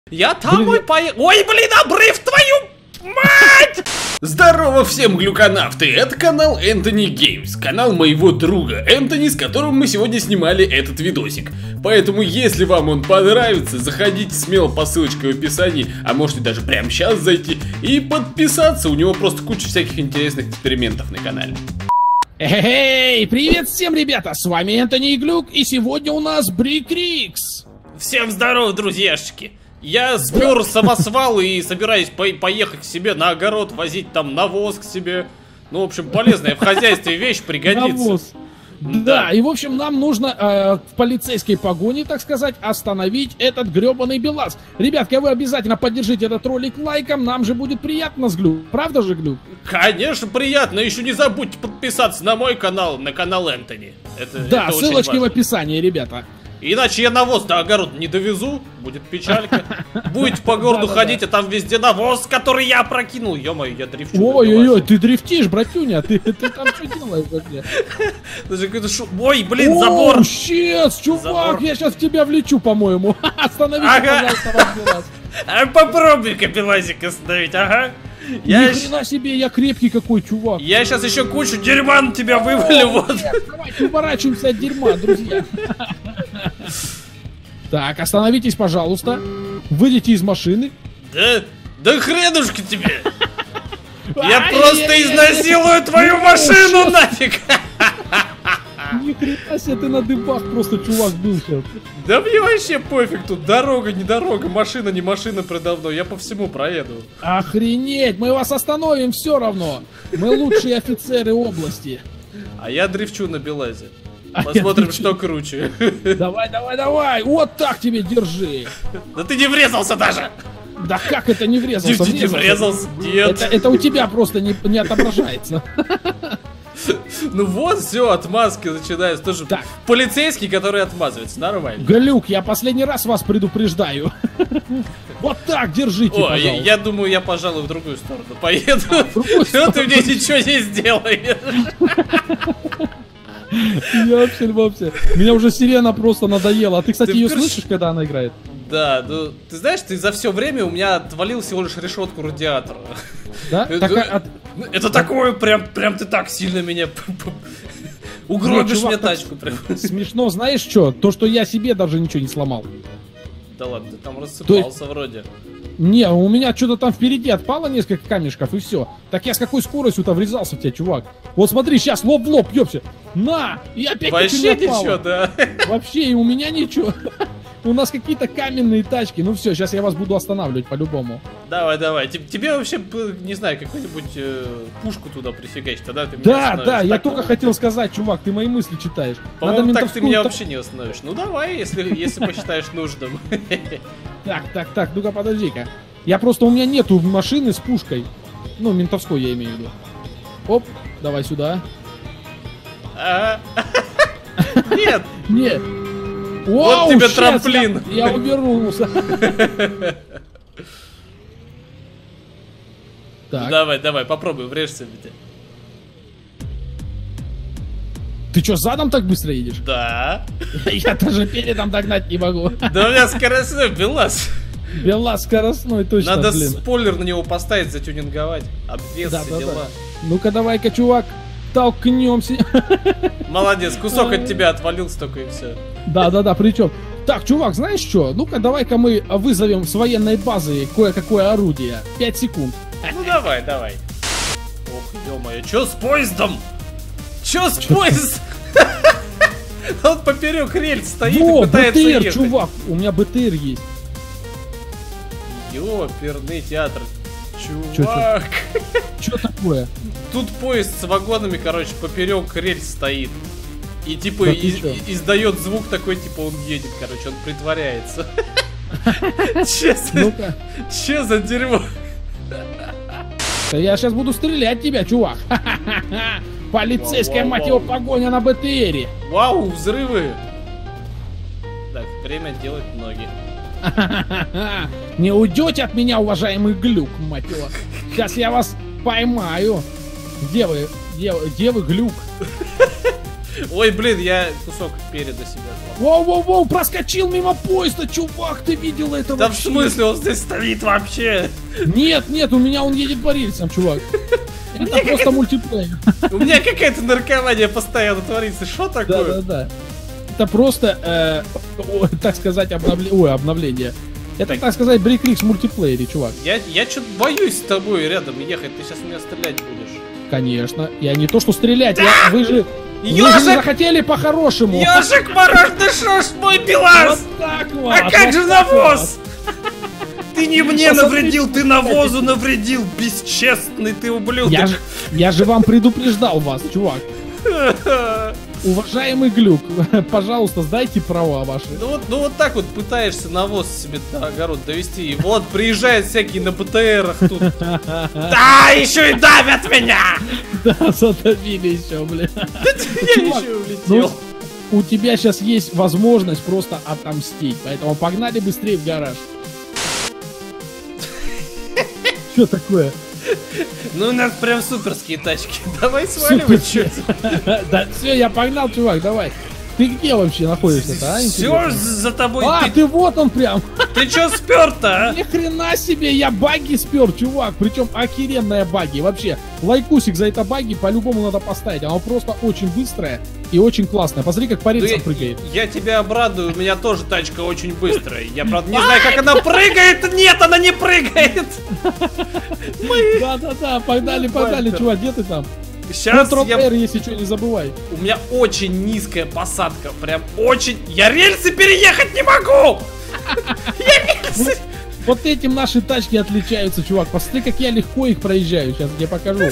Я домой поехал. Ой, блин, обрыв, твою мать! Здорово всем, глюконавты! Это канал Энтони Геймс, канал моего друга Энтони, с которым мы сегодня снимали этот видосик. Поэтому, если вам он понравится, заходите смело по ссылочке в описании, а можете даже прямо сейчас зайти и подписаться. У него просто куча всяких интересных экспериментов на канале. Эй, привет всем, ребята! С вами Энтони и Глюк, и сегодня у нас Брикрикс. Всем здорово, друзьяшечки! Я спер самосвал и собираюсь поехать к себе на огород, возить там навоз к себе. Ну, в общем, полезная в хозяйстве вещь, пригодится. Навоз. Да, и в общем нам нужно в полицейской погоне, так сказать, остановить этот гребаный БелАЗ. Ребятки, вы обязательно поддержите этот ролик лайком, нам же будет приятно с Глюк. Правда же, Глюк? Конечно, приятно. Еще не забудьте подписаться на мой канал, на канал Энтони. Да, это ссылочки в описании, ребята. Иначе я навоз до огорода не довезу, будет печалька. Будете по городу ходить, а там везде навоз, который я опрокинул. Ё-моё, я дрифчу. Ой-ой-ой, ты дрифтишь, братюня, ты там что делаешь вообще? Даже какой-то ой, блин, забор. О, щец, чувак, я сейчас в тебя влечу, по-моему. Остановись, пожалуйста, ваш БелАЗ. Попробуй-ка БелАЗик остановить, ага. Ни хрена себе, я крепкий какой, чувак. Я сейчас еще кучу дерьма на тебя вывалю, вот. Давайте уворачиваемся от дерьма, друзья. Так, остановитесь, пожалуйста. Выйдите из машины. Да хренушка тебе. Я просто изнасилую твою машину нафиг. Ни хрена себе, ты на дыбах просто, чувак, был сейчас. Да мне вообще пофиг, тут дорога, не дорога, машина, не машина продавно, я по всему проеду. Охренеть, мы вас остановим все равно. Мы лучшие офицеры области. А я дрифчу на БелАЗе. Посмотрим, что круче. Давай, давай, давай, вот так тебе, держи. Да ты не врезался даже. Да как это не врезался? Не врезался, нет. Это у тебя просто не отображается. Ну вот, все, отмазки начинаются. Тоже так. Полицейский, который отмазывается, нормально. Глюк, я последний раз вас предупреждаю. Вот так, держите, пожалуйста. Я думаю, я, пожалуй, в другую сторону поеду. Что ты мне ничего не сделаешь? Я вообще. Меня уже сирена просто надоела. А ты, кстати, ее слышишь, когда она играет? Да, ну, ты знаешь, ты за все время у меня отвалил всего лишь решетку радиатора. Да? Это такое, прям ты так сильно меня угробишь мне тачку. Смешно, знаешь что? То, что я себе даже ничего не сломал. Да ладно, ты там рассыпался вроде. Не, у меня что-то там впереди отпало несколько камешков и все. Так я с какой скоростью-то врезался в тебя, чувак? Вот смотри, сейчас лоб в лоб, ёпся. На! И опять вообще ничего, да. Вообще, и у меня ничего. У нас какие-то каменные тачки. Ну все, сейчас я вас буду останавливать по-любому. Давай, давай. Тебе вообще, не знаю, какую-нибудь пушку туда прифигачить, тогда ты меня остановишь. Да, я только хотел сказать, чувак, ты мои мысли читаешь. По-моему, так ты меня вообще не остановишь. Ну давай, если посчитаешь нужным. Так, ну-ка подожди-ка. У меня нету машины с пушкой. Ну, ментовской я имею в виду. Оп, давай сюда. Нет. Нет. Вот тебе трамплин. Я увернулся. Так. Давай, попробуй, врежься ведь. Ты что, задом так быстро едешь? Да. Я даже передом догнать не могу. Да у меня скоростной БелАЗ. БелАЗ скоростной, точно, надо спойлер на него поставить, затюнинговать. Обвес, все дела. Ну-ка, давай-ка, чувак, толкнемся. Молодец, кусок от тебя отвалился только и все. Да, причем. Так, чувак, знаешь что? Ну-ка, давай-ка мы вызовем с военной базы кое-какое орудие. 5 секунд. Ну давай. Ох, ё-моё, чё с поездом? Чё с поездом? Он поперек рельс стоит и пытается ехать. БТР, чувак, у меня БТР есть. Ёперный театр. Чувак. Чё такое? Тут поезд с вагонами, короче, поперек рельс стоит. И типа издает звук такой, типа он едет, короче, он притворяется. Че за дерьмо? Я сейчас буду стрелять в тебя, чувак. Полицейская, мать его, погоня на БТРе. Вау, взрывы. Так, время делать ноги. Не уйдете от меня, уважаемый Глюк, мать его. Сейчас я вас поймаю. Где вы, Глюк? Ой, блин, я кусок переда себя. Воу-воу-воу, проскочил мимо поезда, чувак, ты видел это Да вообще? в смысле, он здесь стоит вообще? Нет, у меня он едет по рельсам, чувак. Это просто мультиплеер. У меня какая-то наркомания постоянно творится, что такое? Да. Это просто, так сказать, обновление. Это, так сказать, Брейкликс в мультиплеере, чувак. Я что-то боюсь с тобой рядом ехать, ты сейчас меня стрелять будешь. Конечно. Я не то что стрелять, вы же Ёжик! захотели по-хорошему. Ёжик мороженый, шо ж мой БелАЗ? Вот так вот. А как же навоз? Ты не мне Посмотрите, навредил, ты навозу навредил, бесчестный ты ублюдок. Я же вам предупреждал вас, чувак. Уважаемый Глюк, пожалуйста, сдайте права ваши. Ну вот так вот пытаешься навоз себе на огород довести. И вот приезжают всякие на БТРах тут. Да, еще и давят меня! Да, задавили еще, бля. Я еще улетел. У тебя сейчас есть возможность просто отомстить, поэтому погнали быстрее в гараж. Что такое? Ну у нас прям суперские тачки. Давай сваливать что-то. Да, все, я погнал, чувак, давай. Ты где вообще находишься-то, а? Все за тобой. Ты вот он прям. Ты че спер-то, а? Ни хрена себе, я баги спер, чувак. Причем охеренная баги. Вообще, лайкусик за это баги по-любому надо поставить. Оно просто очень быстрое и очень классное. Посмотри, как по рельсам прыгает. Я тебя обрадую, у меня тоже тачка очень быстрая. Я, правда, не знаю, как она прыгает. Нет, она не прыгает. Да-да-да, погнали, чувак, где ты там? Сейчас если что, не забывай. У меня очень низкая посадка, прям очень... Я рельсы переехать не могу! Я рельсы... Вот этим наши тачки отличаются, чувак. Посмотри, как я легко их проезжаю. Сейчас я тебе покажу.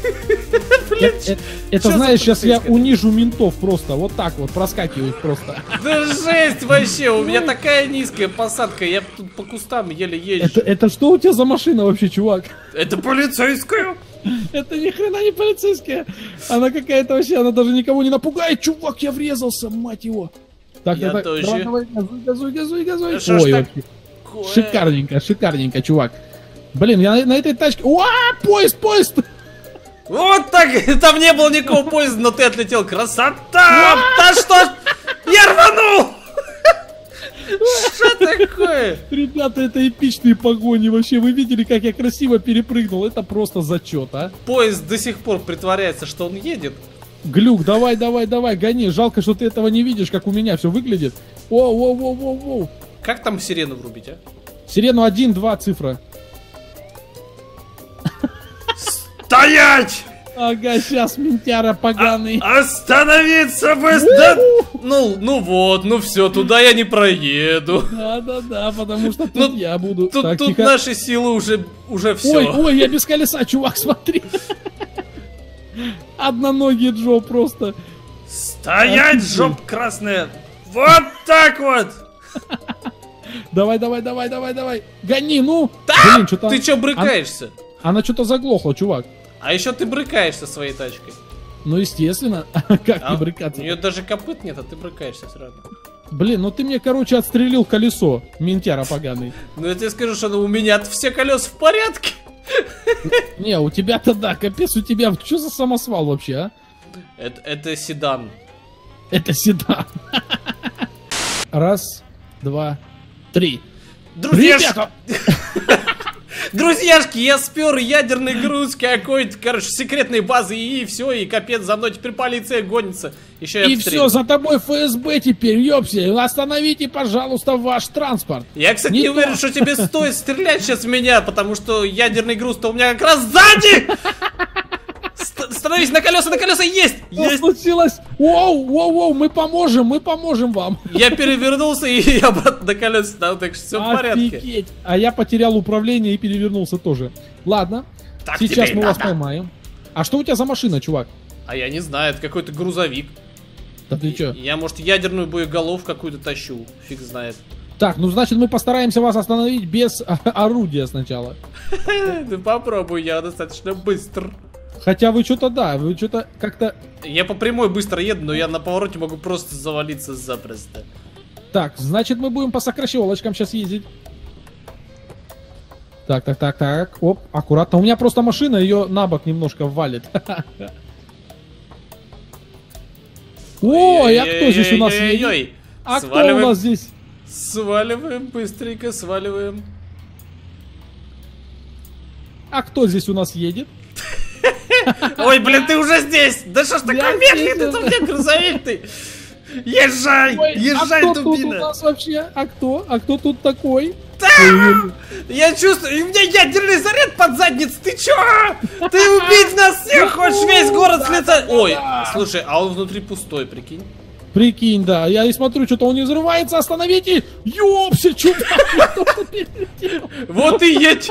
Это знаешь, сейчас я унижу ментов просто. Вот так вот, проскакиваю просто. Да жесть вообще, у меня такая низкая посадка. Я тут по кустам еле езжу. Это что у тебя за машина вообще, чувак? Это полицейская. Это ни хрена не полицейская. Она какая-то вообще, она даже никого не напугает. Чувак, я врезался, мать его. Так, я тоже. Давай, газуй. Ой, шикарненько, чувак. Блин, я на этой тачке... Поезд! Вот так, там не было никакого поезда, но ты отлетел. Красота! Да что ж, я рванул! Что такое? Ребята, это эпичные погони вообще. Вы видели, как я красиво перепрыгнул? Это просто зачет, а? Поезд до сих пор притворяется, что он едет. Глюк, давай, гони. Жалко, что ты этого не видишь, как у меня все выглядит. Воу. Как там сирену врубить, а? Сирену 1-2 цифра. Стоять! Ага, сейчас, ментяра поганый. Остановиться быстро! Ну вот, ну все, туда я не проеду. Да, потому что тут я буду. Тут наши силы уже все. Ой, я без колеса, чувак, смотри. Одноногий Джо просто. Стоять, жоп красная! Вот так вот! Давай. Гони, ну! Да! Блин, ты чё брыкаешься? Она что-то заглохла, чувак. А еще ты брыкаешься своей тачкой. Ну, естественно. Как не брыкаться? У нее даже копыт нет, а ты брыкаешься сразу. Блин, ну ты мне, короче, отстрелил колесо, ментяра поганый. Ну, я тебе скажу, что у меня все колеса в порядке. Не, у тебя-то да, капец, у тебя. Что за самосвал вообще, а? Это седан. Это седан. Раз, два, три. Друзьяшки, я спер ядерный груз какой-то, короче, секретной базы, и все, и капец, за мной теперь полиция гонится. Еще и все, за тобой ФСБ теперь, ёпси, остановите, пожалуйста, ваш транспорт. Я, кстати, не уверен, что тебе стоит стрелять сейчас в меня, потому что ядерный груз-то у меня как раз сзади! Становись на колеса есть! Что случилось? Воу, мы поможем вам. Я перевернулся и обратно на колеса стал, так что все в порядке. А я потерял управление и перевернулся тоже. Ладно, так сейчас мы вас поймаем. А что у тебя за машина, чувак? А я не знаю, это какой-то грузовик. Да ты чё? Я, может, ядерную боеголовку какую-то тащу, фиг знает. Так, ну значит мы постараемся вас остановить без орудия сначала. Ты попробуй, я достаточно быстр. Хотя вы что-то как-то... Я по прямой быстро еду, но я на повороте могу просто завалиться запросто. Так, значит мы будем по сокращелочкам сейчас ездить. Так. Оп, аккуратно. У меня просто машина, ее на бок немножко валит. Ой, а кто здесь у нас едет? А кто у нас здесь? Сваливаем, быстренько сваливаем. А кто здесь у нас едет? Ой, блин, ты уже здесь! Да что ж такой медленный, ты мне грузовик ты! Езжай! Езжай, дубина! А кто тут у нас вообще? А кто? А кто тут такой? Я чувствую, у меня ядерный заряд под задницей, ты чё? Ты убить нас всех хочешь, весь город слетать? Ой, слушай, а он внутри пустой, прикинь. Прикинь, да, я и смотрю, что-то он не взрывается, остановите! Ёпсель, чувак! Вот и едь!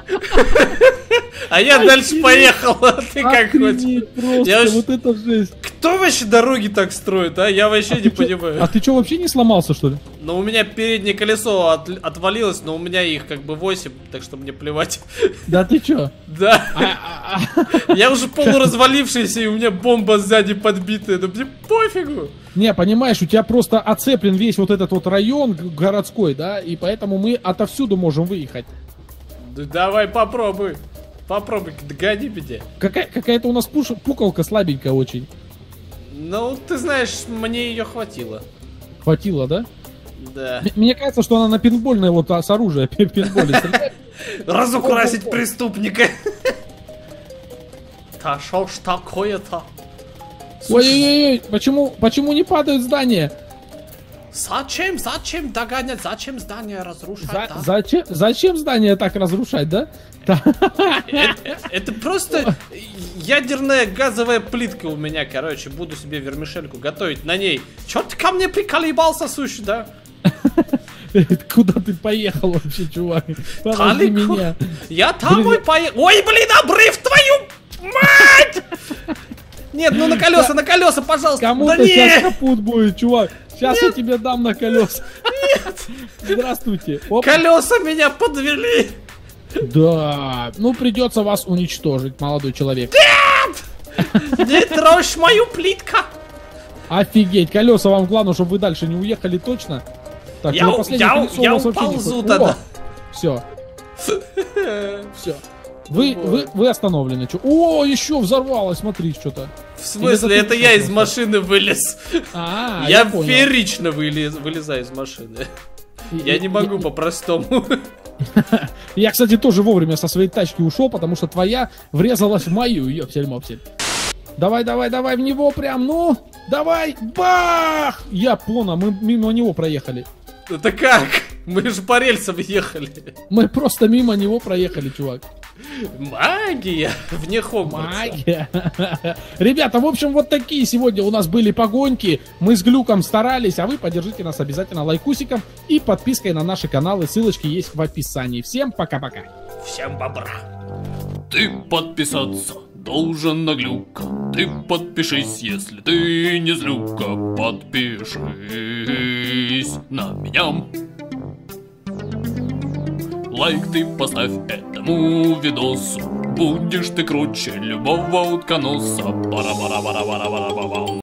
А я дальше поехал, а ты как хочешь. Вот это жесть. Кто вообще дороги так строит, а? Я вообще не понимаю. А ты что, вообще не сломался, что ли? Ну, у меня переднее колесо отвалилось, но у меня их как бы 8, так что мне плевать. Да ты чё? Да. Я уже полуразвалившийся, и у меня бомба сзади подбитая, да мне пофигу. Не, понимаешь, у тебя просто оцеплен весь вот этот вот район городской, да, и поэтому мы отовсюду можем выехать. Да давай попробуй. Попробуй, догони меня. Какая-то у нас пукалка слабенькая очень. Ну, ты знаешь, мне ее хватило. Хватило, да? Да. Мне кажется, что она на пинбольное вот с оружия пинболе стреляет. Разукрасить преступника. Да шо ж такое-то? Ой-ой-ой, почему не падают здания? Зачем догонять? Зачем здание разрушать? Зачем здание так разрушать, да? Это просто ядерная газовая плитка у меня, короче. Буду себе вермишельку готовить на ней. Чё ты ко мне приколебался, сущий, да? Куда ты поехал вообще, чувак? Подожди меня. Я домой поехал. Ой, блин, обрыв, твою мать! Нет, ну на колеса, пожалуйста. Кому-то сейчас капут будет, чувак. Сейчас я тебе дам на колеса. Нет. Здравствуйте. Колеса меня подвели. Да, ну придется вас уничтожить, молодой человек. Нет! Не трожь мою плитку. Офигеть, колеса вам главное, чтобы вы дальше не уехали точно. Так, я уползу тогда. Все. Все. Вы остановлены. О, еще взорвалось, смотри, что-то. В смысле, это я из машины вылез. Я феерично вылезаю из машины. Я не могу по-простому. Я, кстати, тоже вовремя со своей тачки ушел, потому что твоя врезалась в мою, ёпсель-мопсель. Давай в него прям, ну, давай, бах! Я понял, мы мимо него проехали. Это как? Мы же по рельсам ехали. Мы просто мимо него проехали, чувак. Магия вне Хогвартса. Магия. Ребята, в общем, вот такие сегодня у нас были погоньки. Мы с Глюком старались, а вы поддержите нас обязательно лайкусиком и подпиской на наши каналы. Ссылочки есть в описании. Всем пока-пока. Всем бобра. Ты подписаться должен на Глюка. Ты подпишись, если ты не злюка. Подпишись на меня. Лайк ты поставь этому видосу. Будешь ты круче любого утконоса. Пара-пара-пара-пара-пара-пара.